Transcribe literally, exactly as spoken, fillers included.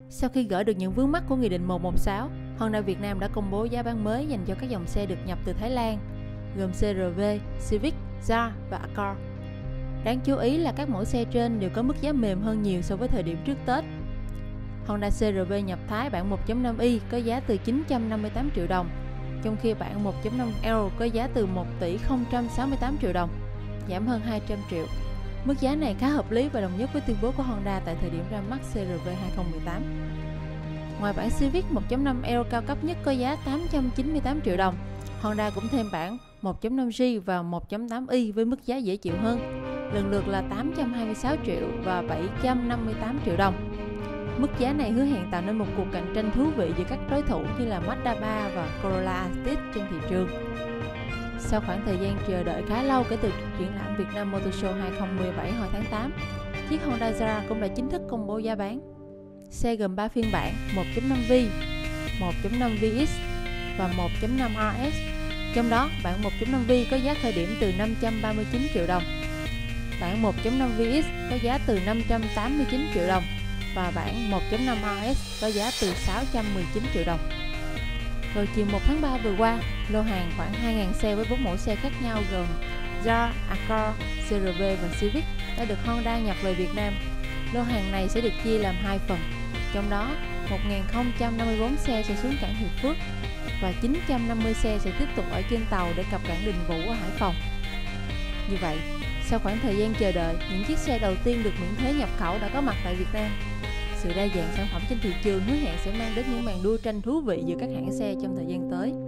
Sau khi gỡ được những vướng mắc của Nghị định một một sáu, Honda Việt Nam đã công bố giá bán mới dành cho các dòng xe được nhập từ Thái Lan, gồm xê rờ vê, Civic, Zara và Accord. Đáng chú ý là các mẫu xe trên đều có mức giá mềm hơn nhiều so với thời điểm trước Tết. Honda xê rờ vê nhập Thái bản một chấm năm i có giá từ chín trăm năm mươi tám triệu đồng, trong khi bản một chấm năm L có giá từ một tỷ không trăm sáu mươi tám triệu đồng, giảm hơn hai trăm triệu. Mức giá này khá hợp lý và đồng nhất với tuyên bố của Honda tại thời điểm ra mắt xê rờ vê hai không một tám. Ngoài bản Civic một chấm năm L cao cấp nhất có giá tám trăm chín mươi tám triệu đồng, Honda cũng thêm bản một chấm năm G và một chấm tám i với mức giá dễ chịu hơn, lần lượt là tám trăm hai mươi sáu triệu và bảy trăm năm mươi tám triệu đồng. Mức giá này hứa hẹn tạo nên một cuộc cạnh tranh thú vị giữa các đối thủ như là Mazda ba và Corolla Altis trên thị trường. Sau khoảng thời gian chờ đợi khá lâu kể từ triển lãm Việt Nam Motor Show hai không một bảy hồi tháng tám, chiếc Honda Zara cũng đã chính thức công bố giá bán. Xe gồm ba phiên bản một chấm năm V, một chấm năm vê ích và một chấm năm rờ ét. Trong đó, bản một chấm năm V có giá khởi điểm từ năm trăm ba mươi chín triệu đồng, bản một chấm năm vê ích có giá từ năm trăm tám mươi chín triệu đồng và bản một chấm năm rờ ét có giá từ sáu trăm mười chín triệu đồng. Vào chiều một tháng ba vừa qua, lô hàng khoảng hai nghìn xe với bốn mẫu xe khác nhau gồm Zara, Accord, xê rờ vê và Civic đã được Honda nhập về Việt Nam. Lô hàng này sẽ được chia làm hai phần, trong đó một nghìn không trăm năm mươi tư xe sẽ xuống cảng Hiệp Phước và chín trăm năm mươi xe sẽ tiếp tục ở trên tàu để cập cảng Đình Vũ ở Hải Phòng. Như vậy, sau khoảng thời gian chờ đợi, những chiếc xe đầu tiên được miễn thuế nhập khẩu đã có mặt tại Việt Nam. Sự đa dạng sản phẩm trên thị trường hứa hẹn sẽ mang đến những màn đua tranh thú vị giữa các hãng xe trong thời gian tới.